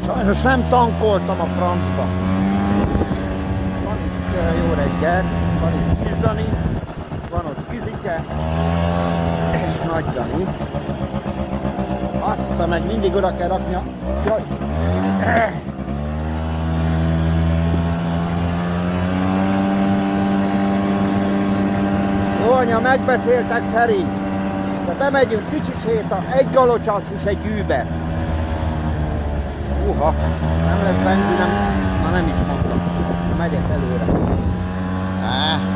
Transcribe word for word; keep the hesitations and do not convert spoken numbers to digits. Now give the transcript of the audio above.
Sajnos nem tankoltam a francba. Van itt jó reggelt, van itt Kis Dani, van ott Kizike, és Nagy Dani. Assza, meg mindig oda kell rakni a... Jaj! Jó, anya, megbeszéltek szerint. De bemegyünk kicsit séta, egy galocsász és egy Uber. Uha, nem lesz benzinem, ma nem is mondtam. Megyek előre. Ah.